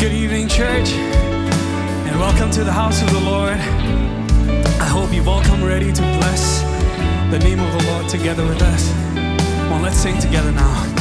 Good evening, church, and welcome to the house of the Lord. I hope you've all come ready to bless the name of the Lord together with us. Well, let's sing together now.